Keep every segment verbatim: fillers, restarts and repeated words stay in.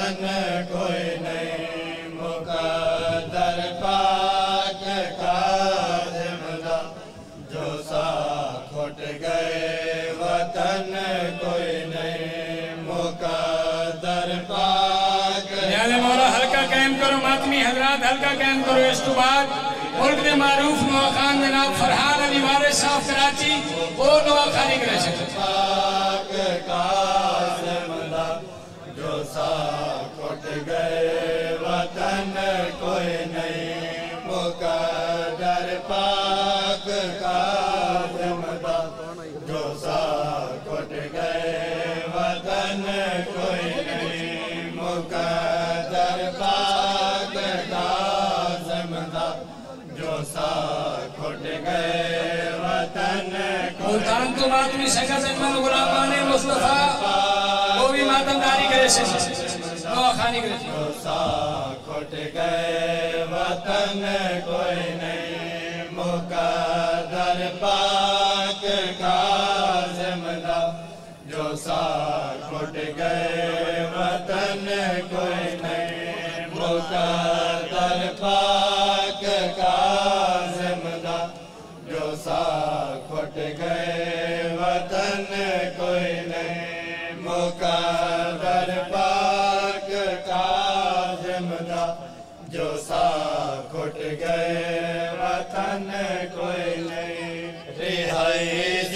वतन कोई नहीं मुकद्दर पाक काज़िम दा जो सा खुट गए वतन कोई नहीं मुकद्दर पाक। मौला हल्का कायम करो, मातमी हजरात हल्का कायम करो। इस तो बाद मुल्क के मारूफ नवा खान जनाब फरहान अली वारिस साहब कराची वो नवा खानी करे पाक काज़िम दा जो सा खुट गए वतन कोई नहीं मुकद्दर पाक काज़िम दा जो सा खुट गए वतन कोई नहीं मुकद्दर पाक काज़िम दा जो सा खुट गए वतन मुल्तान तो मातमी संगत अजमल गुलामान मुस्तफा वो भी मातमदारी करे से नवा खानी करे जो सा खुट गए वतन कोई नहीं मुकद्दर पाक काज़िम दा जो सा खुट गए वतन कोई नहीं मुकद्दर पाक काज़िम दा जो सा खुट गए वतन कोई नहीं मुकद्दर पाक काज़िम दा जो सा खुट गए वतन कोई नहीं। रिहाई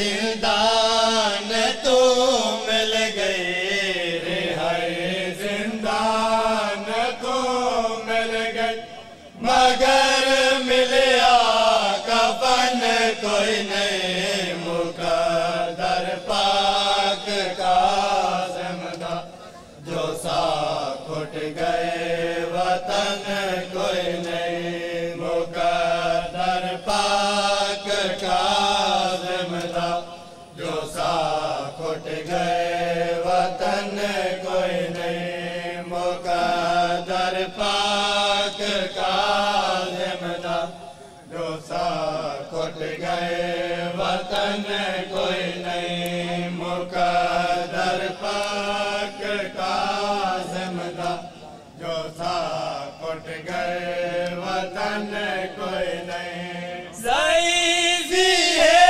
जिंदान तो मिल गई रिहाई जिंदान तो मिल गई मगर मिलिया कफन कोई नहीं मुकद्दर पाक काज़िम दा जो सा खुट गए वतन कोई नहीं मुकद्दर पाक काज़िम दा जो सा खुट गए वतन कोई नहीं मुकद्दर पाक काज़िम दा जो सा खुट गए वतन कोई नहीं मुकद्दर पाक काज़िम दा जो सा खुट गए वतन कोई नहीं। ज़ईफ़ी है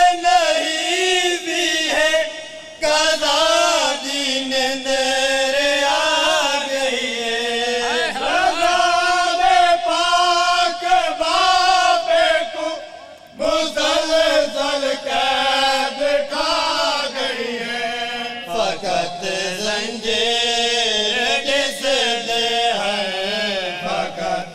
नहीं भी है कज़ा दीन तेरे आ गई है रज़ा पाक बाबे को मुसलसल कैद खा गई है फ़कत ज़ंजीर जिस दे है फ़कत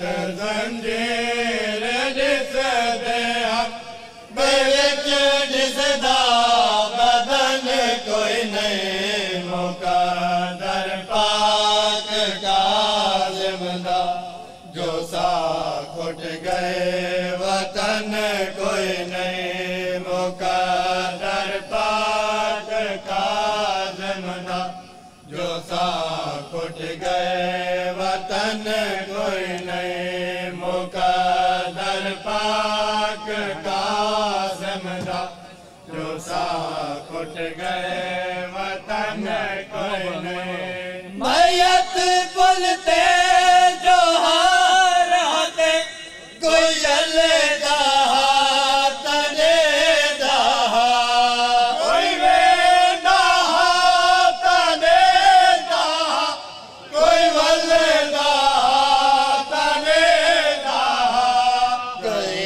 ज़ंजीर जिस दे है बेच जिस दा बदन कोई नहीं मुकद्दर पाक काज़िम दा जो सा खुट गए वतन कोई नहीं मुकद्दर पाक काज़िम दा जो सा खुट गए वतन कोई नहीं मुकद्दर पाक काज़िम दा जो सा खुट गए वतन कोई नहीं। मैयत बोलते जो हार होते कोई चले दहा तने दहा कोई वे दहा तने दहा कोई वले दहा तने दहा कोई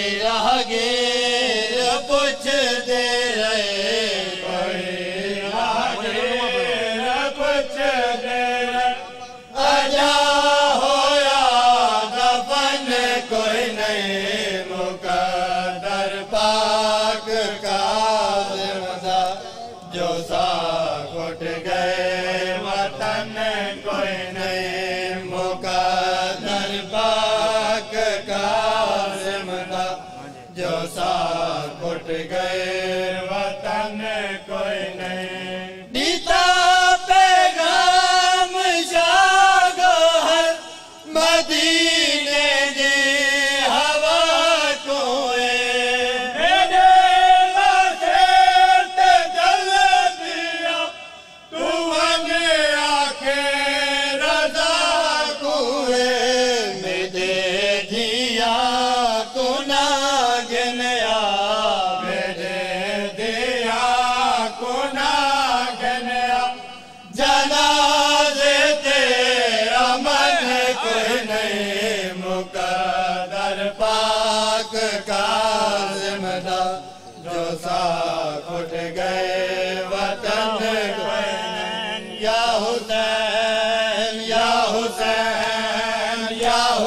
राहगीर पुछते रहे कोई राहगीर पुछते रहे आजा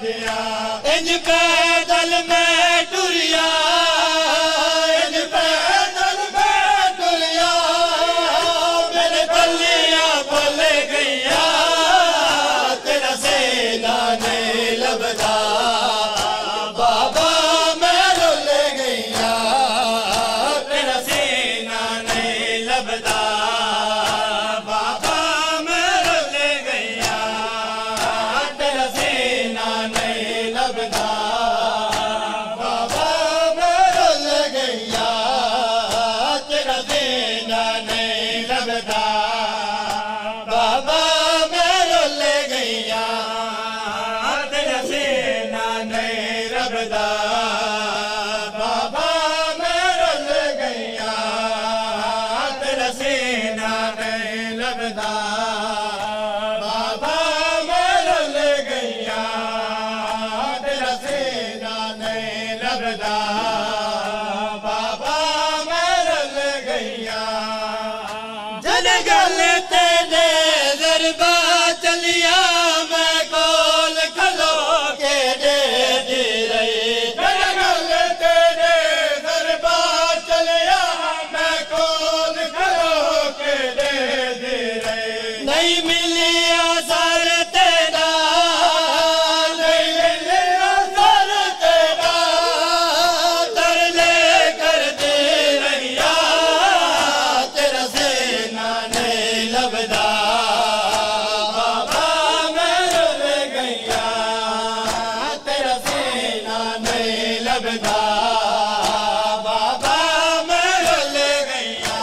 दिया इंज पैदल में टुरिया इंज पैदल में टुरिया मेरे पल्लियां भुल गईया तेरा सीना नहीं लभदा बाबा मैं रुल गईया तेरा सीना नहीं लभदा बाबा मैं रुल गईया तेरा सीना नहीं लभदा बाबा मैं रुल गईया तेरा सीना नहीं लभदा बाबा मैं रुल गईया तेरा सीना नहीं लभदा बाबा मैं रुल गईया तेरा सीना नहीं लभदा बाबा मैं रुल गईया तेरा सीना नहीं लभदा बाबा मैं रुल गईया जन गल तेरे दरबा चलिया मैं कोल खलो के दे दी रही जन गल तेरे दरबा चलिया मैं कोल खलो के दे दी रही नहीं मिलिया सर तेरा नहीं मिलिया सर तेरा तरले कर दे रहिया तेरा सीना नहीं लभदा बाबा मैं रुल गईया तेरा सीना नहीं लभदा बाबा मैं रुल गईया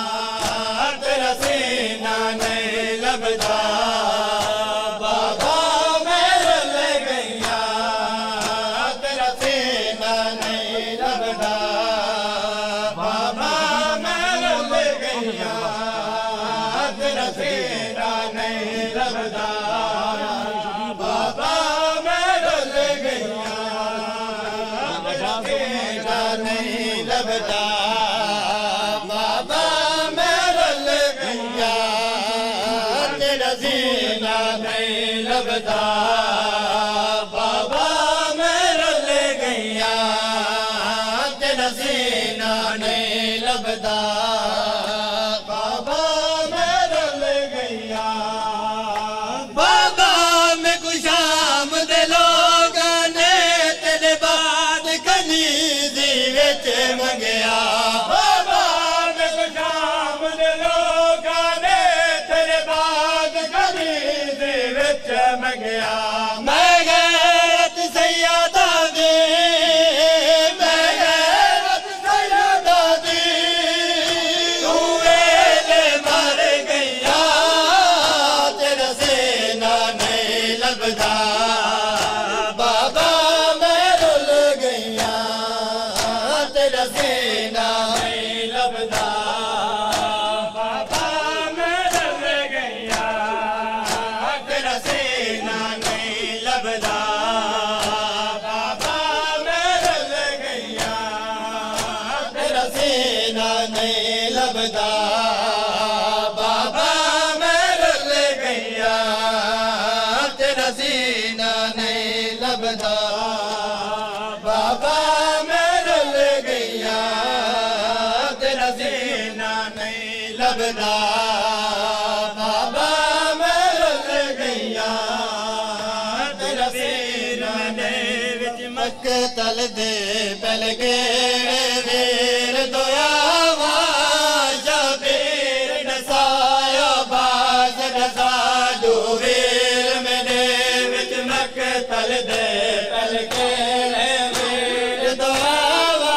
तेरा सीना नहीं लभदा बाबा मैं रुल गईया तेरा सीना नहीं लभदा बाबा मैं रुल गईया तेरा सीना नहीं लभदा बाबा मैं रुल गईया तेरा सीना नहीं लभदा बाबा मैं रुल गईया तेरा सीना नहीं लभदा बाबा मैं रुल गईया तेरा सीना नहीं लभदा बाबा मैं रुल गईया बाबा मैं खुशाम दे लोगां ने तेरे बाद कनीज़ी विच मंगया बाबा मैं खुशाम दे लोगां ने तेरे बाद कनीज़ी विच मंगया मैं गैरत सैयदा दी मैं गैरत सैयदा दी तू वेले मर गईया तेरा सीना नहीं लभदा बाबा मैं रुल गईया तेरा सीना नहीं लभदा बाबा मैं रुल गईया तेरा सीना नहीं लभदा बाबा मैं रुल गईया तेरा सीना नहीं लभदा बाबा मैं रुल गईया तेरा सीना नहीं लभदा बाबा मैं रुल गईया तेरा सीना नहीं लभदा बाबा मैं रुल गईया तेरा सीना नहीं विच मक्तल दे पल गेड़े वीर दोयावा शबीर डसाया बाज डसा दो वीर मेरे विच मक्तल दे पल गेड़े वीर दोयावा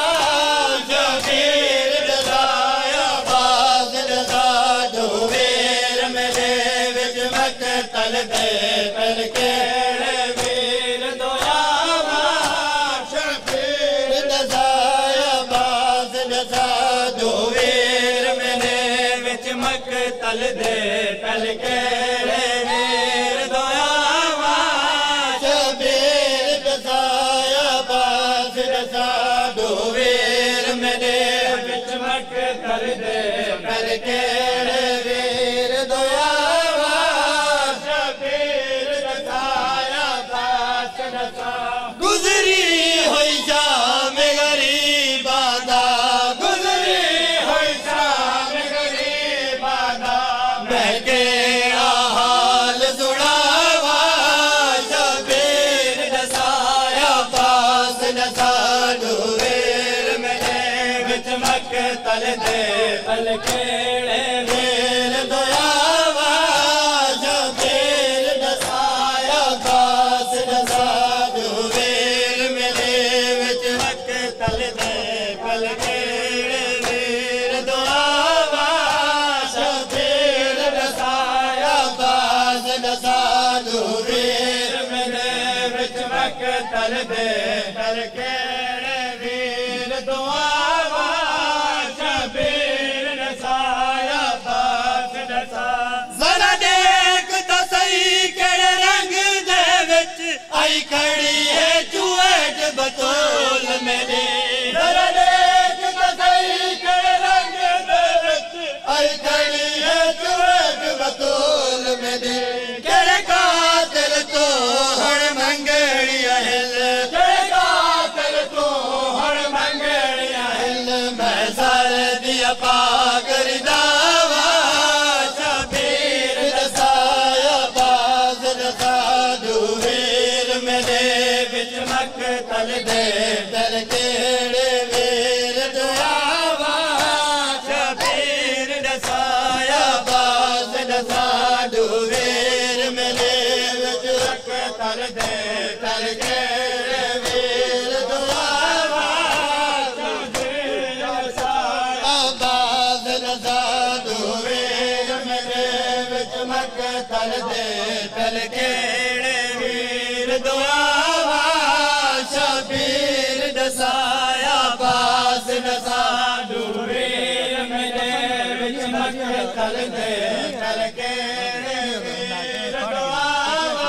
शबीर डसाया बाज डसा दो वीर मेरे विच मक्तल दे पल गेड़े वीर दोयावा शबीर डसाया बाज डसा दो वीर मेरे विच मक्तल दे पल गेड़े वीर दोयावा शबीर डसाया बाज डसा दो वीर मेरे विच मक्तल दे पल गेड़े वीर दोयावा शबीर डसाया बाज गुजरी हुई शाम गरीबा दा गुजरी हुई शाम गरीबा दा मैं केड़ा हाल सुनावा शबीर दसाया पास दसा डूरेर मेरे विच मक्तल दे पल केड़े वीर दयावा शबीर दसाया पास दसा डूरेर मेरे विच मक्तल दे पल केड़े वीर दयावा शबीर दसाया पास दसा डूरेर मेरे विच मक्तल दे पल केड़े वीर दयावा शबीर दसाया पास दसा जरा देख तो सही केड़े रंग दे विच आई खड़ी है चुएट बतौल मेरे जरा देख तो सही केड़े रंग दे विच आई खड़ी है चुएट बतौल मेरे केड़े कातिल तो हण मंगड़िया हिल केड़े कातिल तो हण मंगड़िया हिल मैं सर दिया पागर दावा शबीर दसाया बाज दसा डूरेर मेरे विच मक्तल दे दर केड़े वीर दयावा शबीर दसाया बाज दसा डूरेर मेरे विच मक्तल दे दर केड़े वीर दयावा शबीर दसाया बाज दसा डूरेर मेरे विच मक्तल दे दर केड़े वीर दयावा शबीर दसाया बाज दसा डूरेर मेरे विच मक्तल दे दर केड़े वीर दयावा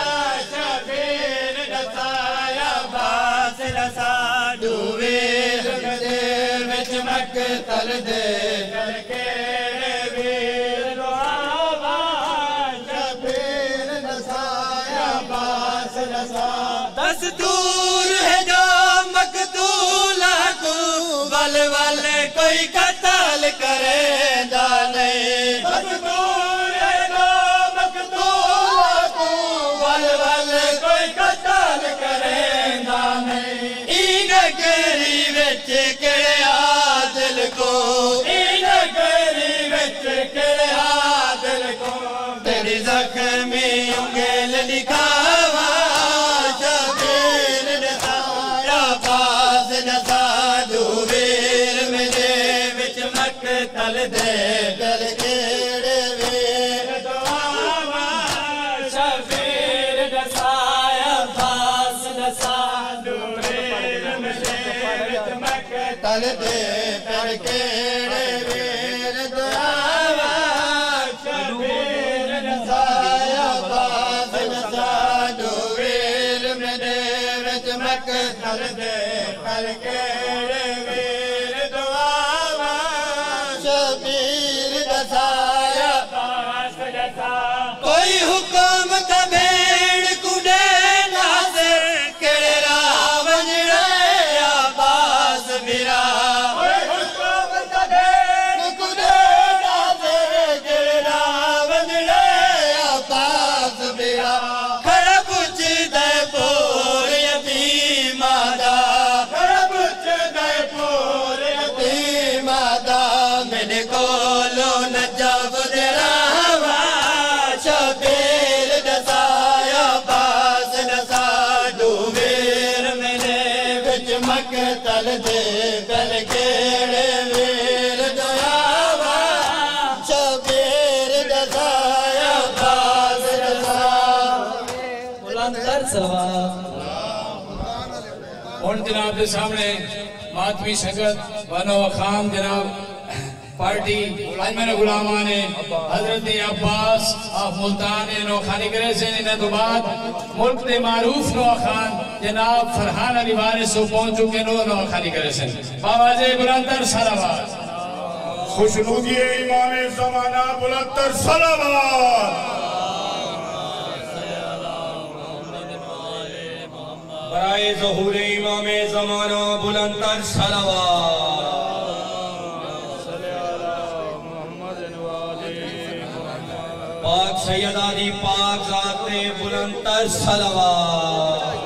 शबीर दसाया बाज दसा डूरेर मेरे विच मक्तल दे दर केड़े वीर दयावा शबीर दसाया बाज दसा दस्तूर है जो मकतूला को वल वल कोई कत्ल करेंदा नहीं दस्तूर है जो मकतूला को वल वल कोई कत्ल करेंदा नहीं इन गरी विच केड़े आदिल को इन गरी विच केड़े आदिल को तेरी जख्मी उंगल दिखावा शबीर दसाया बाज दसा डूरेर मेरे विच मक्तल दे दर केड़े वीर दयावा शबीर दसाया बाज दसा डूरेर मेरे विच मक्तल दे दर केड़े वीर दयावा शबीर दसाया बाज दसा डूरेर मेरे विच मक्तल दे दर केड़े वीर दयावा शबीर दसाया बाज दसा कोई हुक्म ता भेड़ कुडे नाज़र केड़े रावण रे आबास बिरा कोई हुक्म ता भेड़ कुडे नाज़र केड़े रावण रे आबास बिरा खड़ा पुछ दे पोर यतीमा दा खड़ा पुछ दे पोर यतीमा दा मेरे कोलो नजब दे रावा शबीर दसाया बाज दसा डूरेर मेरे विच मक्तल दे दर केड़े वीर दयावा शबीर दसाया बाज दसा बुलंदर सवाब और जनाब के सामने मातमी संगत बनो खाम जनाब पार्टी अजमेर गुलामा ने हजरत अब्बास ऑफ मुल्तान नो खानी करे से इन्हें तो बाद मुल्क दे मारूफ नो खान जनाब फरहान अली वारिस सो पहुंच चुके नो नो खानी करे से बावाजे बुलंदर सलावत खुशनुदी इमाम ज़माना बुलंदर सलावत ज़हूर इमाम ज़माना बुलंदतर सलावत। पाक सैयदा दी पाक ज़ाते बुलंदतर सलावत।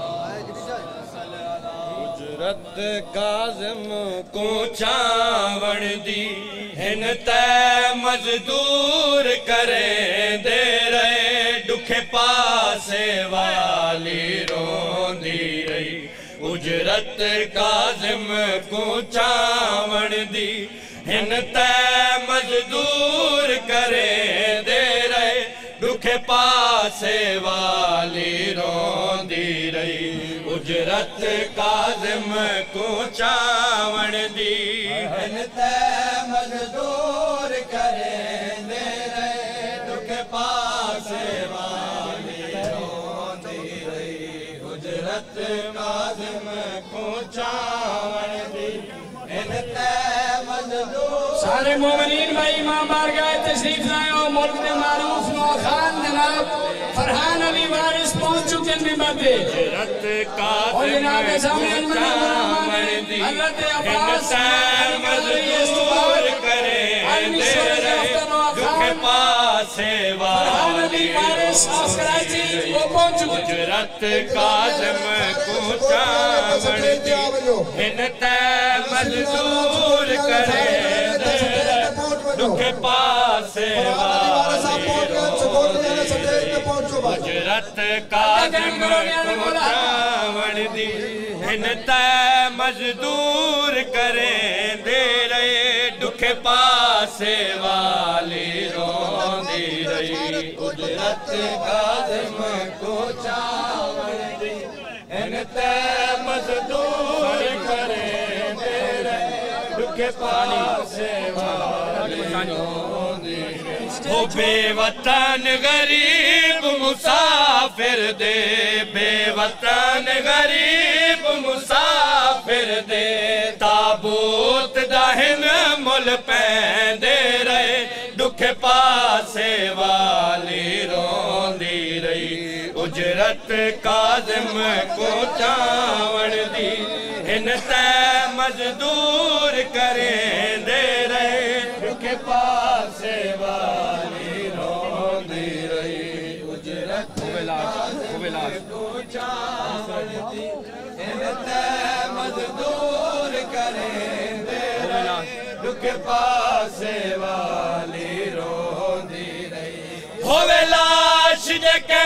उजरत काज़िम को चावण दी हिन तै मजदूर करे दे रहे दुखे पासे वाली रोंदी रही। उजरत काज़िम को चावण दी हिन तै मजदूर करे दे रहे दुखे पासे वाली रोंदी रही। उजरत काज़िम को चावण दी हिन तै मजदूर करे दे रहे दुखे पासे वाली रोंदी रही। उजरत काज़िम को चावण दी हिन तै मजदूर। सारे मोमिनीन भाई इमाम बारगाह तशरीफ लाए और मुल्क के मारूफ नौखान जनाब फरहान अली वारिस पहुंच चुके हैं मिंबर पे। उजरत काज़िम और जनाब के सामने चावण दी हज़रत हिन अब्बास तै मजदूर करे दे रहे दुखे पासे वाली वारिस ऑफ कराची वो पहुंच चुके। उजरत काज़िम को चावण दी हिन तै मजदूर करे दे रहे दुखे पासे वाली उजरत काज़िम को चावण दी हिन तै मजदूर करे दे रहे दुखे पासे वाली रोंदी रही। उजरत काज़िम को चावण दी हिन तै मजदूर करे दे रहे दुखे पासे वाली रोंदी रही। ओ बेवतन गरीब मुसाफिर दे बेवतन गरीब मुसाफिर दे ताबूत दाहिन मुल पैंदे रहे दुखे पासे वाली रोंदी रही। उजरत काज़िम को चावण दी हिन तै मजदूर करे दे रहे दुखे पासे वाली रोंदी रही। उजरत काज़िम को चावण दी हिन तै मजदूर करे दे रहे दुखे पासे वाली रोंदी रही। होवे लाश जेके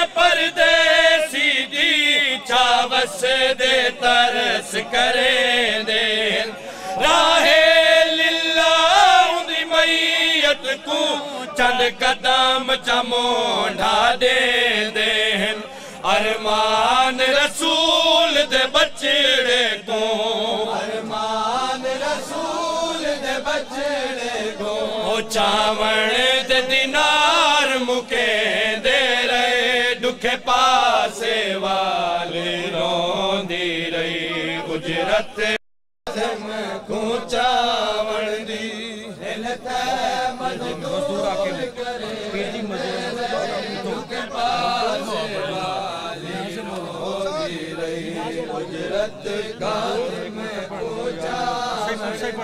परदेसी दी चावस दे तरस करे दे राहे लिल्ला उंदी मैयत को चंद कदम चमोंढा दे देन अरमान रसूल दे बचड़े को अरमान रसूल दे बचड़े को ओ चावण दे दिनार मुके दे रहे दुखे पासे वाली रोंदी रही। उजरत काज़िम को चावण दी हिन तै मजदूर करे दुखे पासे वाली रोंदी रही। उजरत काज़िम को चावण दी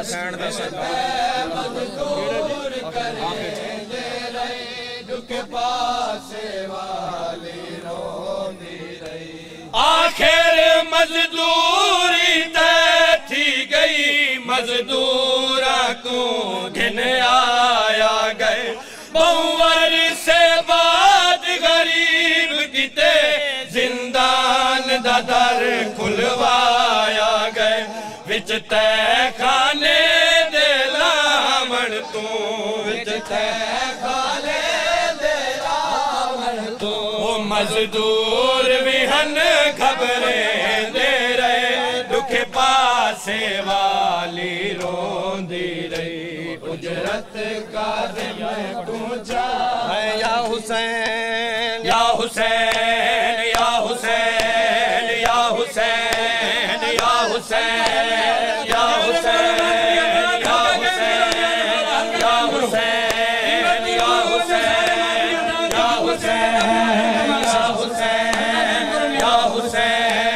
मजदूर करे दे रहे दुखे पासे वाली रोंदी रही। आखिर मजदूरी तय थी गई मजदूरा को घिन आया गए बहुवर से बाद गरीब किते जिंदान दा दर खुलवाया गए विच तय खाने दे लावण तू विच तय खाने दे लावण तू मजदूर भी हन खबरे दे रहे दुखे पासे वाली रोंदी रही। उजरत काज़िम को चाहे या हुसैन या हुसैन या हुसैन या हुसैन या हुसैन या हुसैन या हुसैन या हुसैन या हुसैन या हुसैन या हुसैन या हुसैन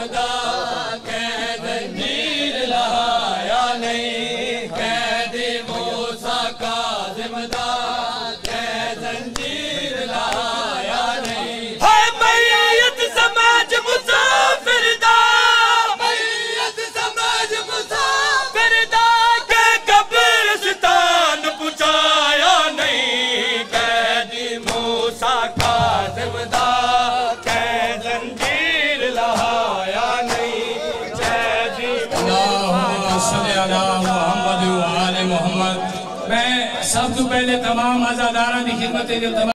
काज़िमदा कैद जंजीर लाया नहीं, कैद मूसा काज़िमदा कैद जंजीर लाया नहीं। है मैयत समाज मुसाफिर दा, मैयत समाज मुसाफिर दा के कब्रिस्तान पहुंचाया नहीं, कैद मूसा काज़िमदा कैद जंजीर लाया नहीं, कैद अल्लाहुम्मा सल्ली अला मुहम्मद व आले मुहम्मद। मैं सब तो पहले तमाम आज़ादारा की खिदमत